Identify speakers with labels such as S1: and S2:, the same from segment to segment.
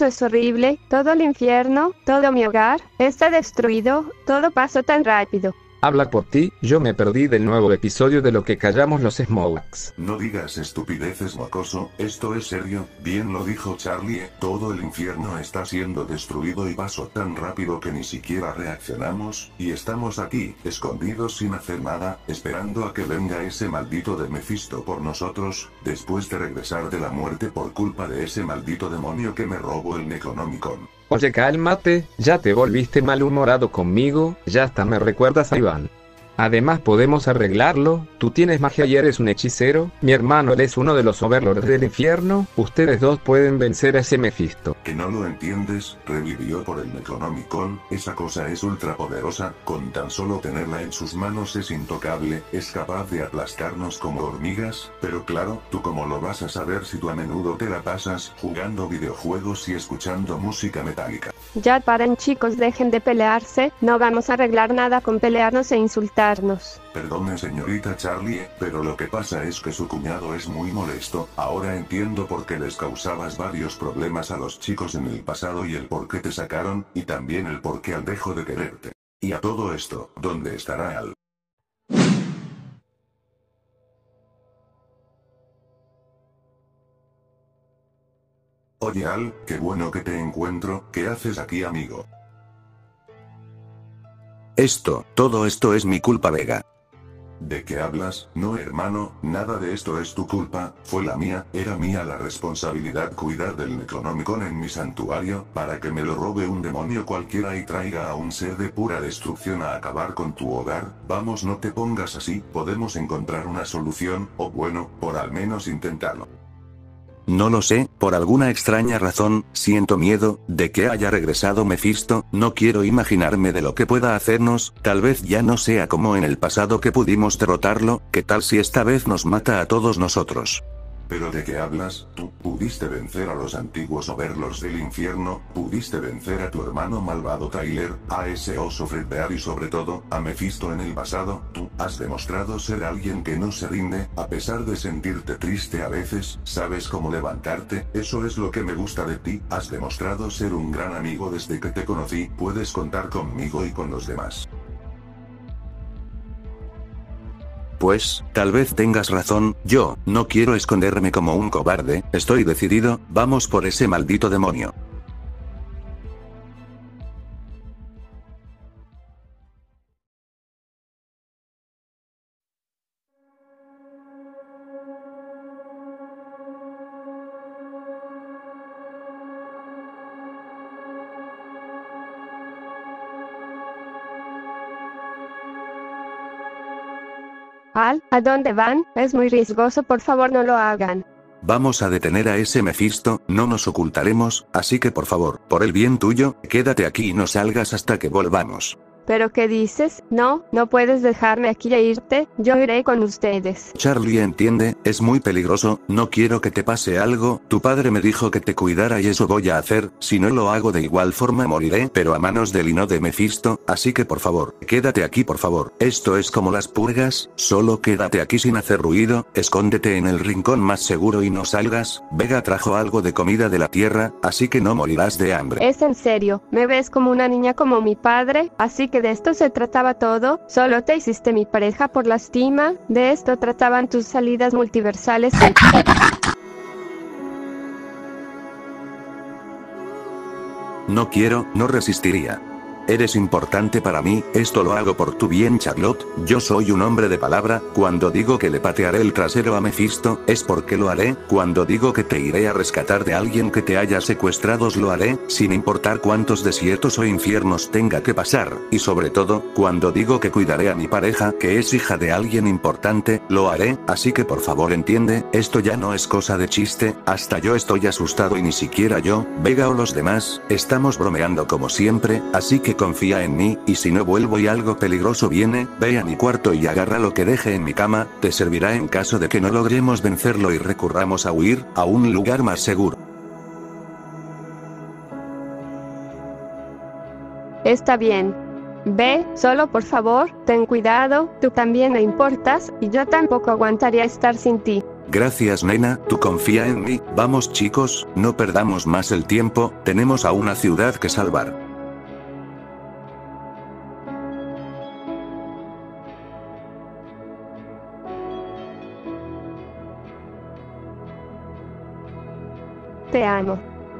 S1: esto es horrible, todo el infierno, todo mi hogar, está destruido, todo pasó tan rápido.
S2: Habla por ti, yo me perdí del nuevo episodio de Lo que callamos los Smokes.
S3: No digas estupideces, mocoso, esto es serio. Bien lo dijo Charlie, todo el infierno está siendo destruido y pasó tan rápido que ni siquiera reaccionamos, y estamos aquí, escondidos sin hacer nada, esperando a que venga ese maldito de Mephisto por nosotros, después de regresar de la muerte por culpa de ese maldito demonio que me robó el Necronomicon.
S2: Oye, cálmate, ya te volviste malhumorado conmigo, ya hasta me recuerdas a Iván. Además podemos arreglarlo, tú tienes magia y eres un hechicero, mi hermano él es uno de los overlords del infierno, ustedes dos pueden vencer a ese Mephisto.
S3: ¿Que no lo entiendes? Revivió por el Necronomicon, esa cosa es ultra poderosa, con tan solo tenerla en sus manos es intocable, es capaz de aplastarnos como hormigas, pero claro, ¿tú cómo lo vas a saber si tú a menudo te la pasas jugando videojuegos y escuchando música metálica?
S1: Ya paren chicos, dejen de pelearse, no vamos a arreglar nada con pelearnos e insultarnos.
S3: Perdone señorita Charlie, pero lo que pasa es que su cuñado es muy molesto, ahora entiendo por qué les causabas varios problemas a los chicos en el pasado y el por qué te sacaron, y también el por qué Al dejó de quererte. Y a todo esto, ¿dónde estará Al? Oye Al, qué bueno que te encuentro, ¿qué haces aquí amigo?
S4: Todo esto es mi culpa, Vega.
S3: ¿De qué hablas? No hermano, nada de esto es tu culpa, fue la mía, era mía la responsabilidad cuidar del Necronomicon en mi santuario, para que me lo robe un demonio cualquiera y traiga a un ser de pura destrucción a acabar con tu hogar. Vamos, no te pongas así, podemos encontrar una solución, o bueno, por al menos intentarlo.
S4: No lo sé, por alguna extraña razón, siento miedo, de que haya regresado Mephisto, no quiero imaginarme de lo que pueda hacernos, tal vez ya no sea como en el pasado que pudimos derrotarlo, ¿qué tal si esta vez nos mata a todos nosotros?
S3: ¿Pero de qué hablas? Tú pudiste vencer a los antiguos overlords del infierno, pudiste vencer a tu hermano malvado Tyler, a ese oso Fredbear y sobre todo, a Mephisto en el pasado. Tú has demostrado ser alguien que no se rinde, a pesar de sentirte triste a veces, sabes cómo levantarte, eso es lo que me gusta de ti, has demostrado ser un gran amigo desde que te conocí, puedes contar conmigo y con los demás.
S4: Pues, tal vez tengas razón, yo, no quiero esconderme como un cobarde, estoy decidido, vamos por ese maldito demonio.
S1: Al, ¿a dónde van? Es muy riesgoso, por favor no lo hagan.
S4: Vamos a detener a ese Mephisto, no nos ocultaremos, así que por favor, por el bien tuyo, quédate aquí y no salgas hasta que volvamos.
S1: ¿Pero qué dices? No, no puedes dejarme aquí e irte, yo iré con ustedes.
S4: Charlie entiende, es muy peligroso, no quiero que te pase algo, tu padre me dijo que te cuidara y eso voy a hacer, si no lo hago de igual forma moriré, pero a manos del y no de Mephisto, así que por favor, quédate aquí por favor, esto es como las purgas, solo quédate aquí sin hacer ruido, escóndete en el rincón más seguro y no salgas, Vega trajo algo de comida de la tierra, así que no morirás de hambre.
S1: Es en serio, me ves como una niña como mi padre, así que de esto se trataba todo, solo te hiciste mi pareja por lástima, de esto trataban tus salidas multiversales.
S4: No quiero, no resistiría. Eres importante para mí, esto lo hago por tu bien Charlotte, yo soy un hombre de palabra, cuando digo que le patearé el trasero a Mephisto, es porque lo haré, cuando digo que te iré a rescatar de alguien que te haya secuestrado lo haré, sin importar cuántos desiertos o infiernos tenga que pasar, y sobre todo, cuando digo que cuidaré a mi pareja que es hija de alguien importante, lo haré, así que por favor entiende, esto ya no es cosa de chiste, hasta yo estoy asustado y ni siquiera yo, Vega o los demás, estamos bromeando como siempre, así que confía en mí, y si no vuelvo y algo peligroso viene, ve a mi cuarto y agarra lo que deje en mi cama, te servirá en caso de que no logremos vencerlo y recurramos a huir, a un lugar más seguro.
S1: Está bien. Ve, solo por favor, ten cuidado, tú también me importas, y yo tampoco aguantaría estar sin ti.
S4: Gracias nena, tú confía en mí. Vamos chicos, no perdamos más el tiempo, tenemos a una ciudad que salvar.
S1: Te amo.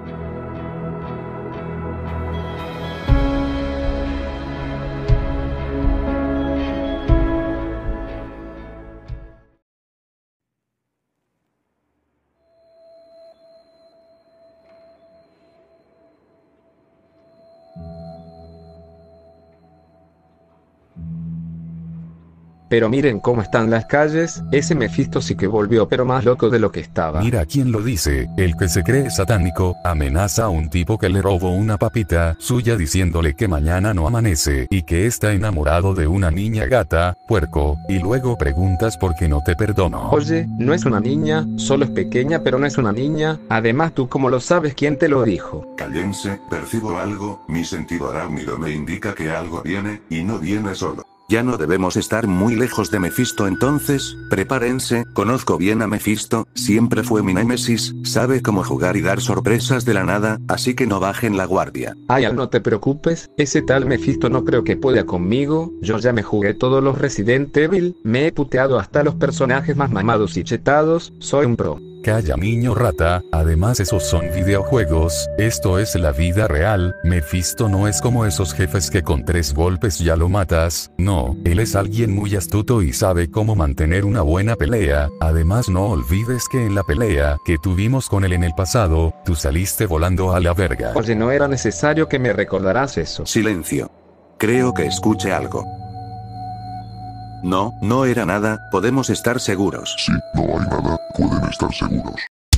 S2: Pero miren cómo están las calles, ese Mephisto sí que volvió pero más loco de lo que estaba.
S5: Mira quién lo dice, el que se cree satánico, amenaza a un tipo que le robó una papita suya diciéndole que mañana no amanece y que está enamorado de una niña gata, puerco, y luego preguntas por qué no te perdono.
S2: Oye, no es una niña, solo es pequeña pero no es una niña, además tú cómo lo sabes, ¿quién te lo dijo?
S3: Cállense, percibo algo, mi sentido arácnido me indica que algo viene, y no viene solo.
S4: Ya no debemos estar muy lejos de Mephisto entonces, prepárense, conozco bien a Mephisto, siempre fue mi némesis, sabe cómo jugar y dar sorpresas de la nada, así que no bajen la guardia.
S2: Ay, no te preocupes, ese tal Mephisto no creo que pueda conmigo, yo ya me jugué todos los Resident Evil, me he puteado hasta los personajes más mamados y chetados, soy un pro.
S5: Calla niño rata, además esos son videojuegos, esto es la vida real, Mephisto no es como esos jefes que con 3 golpes ya lo matas, no, él es alguien muy astuto y sabe cómo mantener una buena pelea, además no olvides que en la pelea que tuvimos con él en el pasado, tú saliste volando a la verga.
S2: Oye, no era necesario que me recordaras eso.
S4: Silencio. Creo que escuché algo. No, no era nada, podemos estar seguros.
S3: Si no hay nada, pueden estar seguros.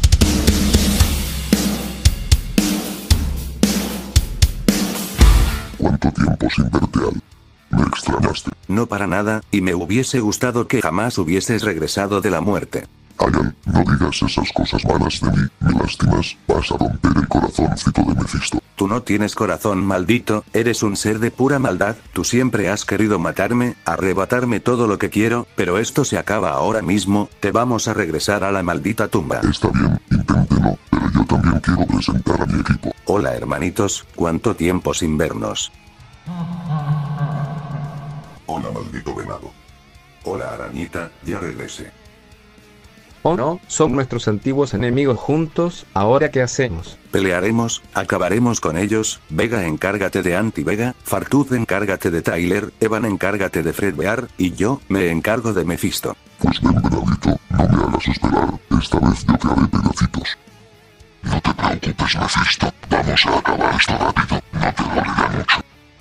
S3: ¿Cuánto tiempo sin verte, Al? Me extrañaste.
S4: No para nada, y me hubiese gustado que jamás hubieses regresado de la muerte.
S3: Ayan, no digas esas cosas malas de mí, me lastimas, vas a romper el corazoncito de Mephisto.
S4: Tú no tienes corazón, maldito, eres un ser de pura maldad, tú siempre has querido matarme, arrebatarme todo lo que quiero, pero esto se acaba ahora mismo, te vamos a regresar a la maldita tumba.
S3: Está bien, inténtelo, pero yo también quiero presentar a mi equipo.
S4: Hola hermanitos, ¿cuánto tiempo sin vernos?
S3: Hola maldito venado. Hola arañita, ya regresé.
S2: Oh no, son nuestros antiguos enemigos juntos, ¿ahora qué hacemos?
S4: Pelearemos, acabaremos con ellos, Vega encárgate de Anti-Vega, Fartuz encárgate de Tyler, Evan encárgate de Fredbear, y yo, me encargo de Mephisto.
S3: Pues ven venadito, no me hagas esperar, esta vez yo te haré pedacitos. No te preocupes Mephisto, vamos a acabar esto rápido, no te dolerá mucho.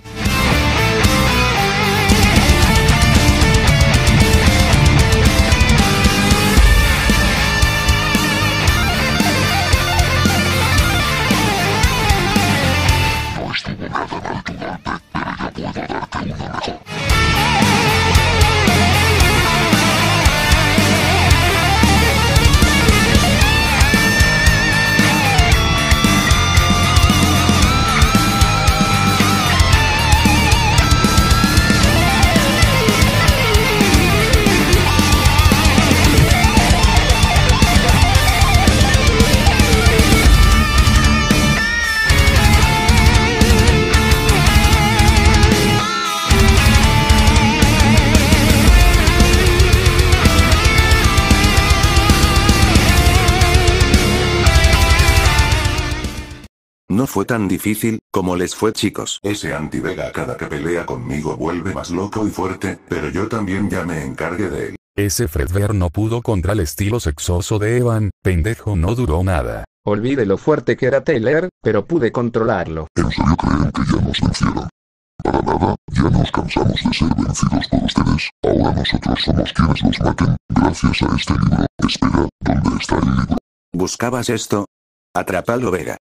S4: No fue tan difícil, como les fue chicos.
S3: Ese Anti-Vega cada que pelea conmigo vuelve más loco y fuerte, pero yo también ya me encargué de él.
S5: Ese Fredbear no pudo contra el estilo sexoso de Evan, pendejo no duró nada.
S2: Olvide lo fuerte que era Tyler, pero pude controlarlo.
S3: ¿En serio creen que ya nos vencieron? Para nada, ya nos cansamos de ser vencidos por ustedes, ahora nosotros somos quienes los maten, gracias a este libro. Espera, ¿dónde está el libro?
S4: ¿Buscabas esto? Atrápalo Vega.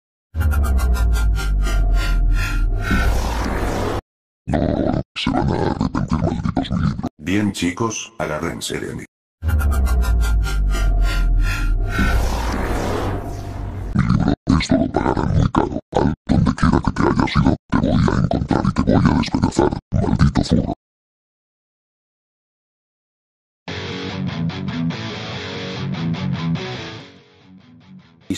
S3: No, se van a arrepentir malditos mi libro. Bien chicos, agárrense de mí. Mi libro, esto lo pagarán muy caro. Al, donde quiera que te hayas ido, te voy a encontrar y te voy a despedazar, maldito zurro.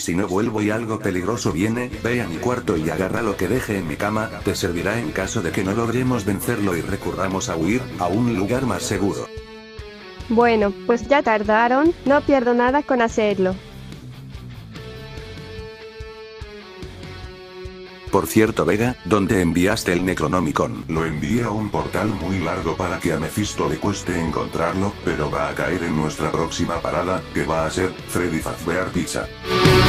S4: si no vuelvo y algo peligroso viene, ve a mi cuarto y agarra lo que deje en mi cama, te servirá en caso de que no logremos vencerlo y recurramos a huir, a un lugar más seguro.
S1: Bueno, pues ya tardaron, no pierdo nada con hacerlo.
S4: Por cierto, Vega, ¿dónde enviaste el Necronomicon?
S3: Lo envié a un portal muy largo para que a Mephisto le cueste encontrarlo, pero va a caer en nuestra próxima parada, que va a ser Freddy Fazbear Pizza.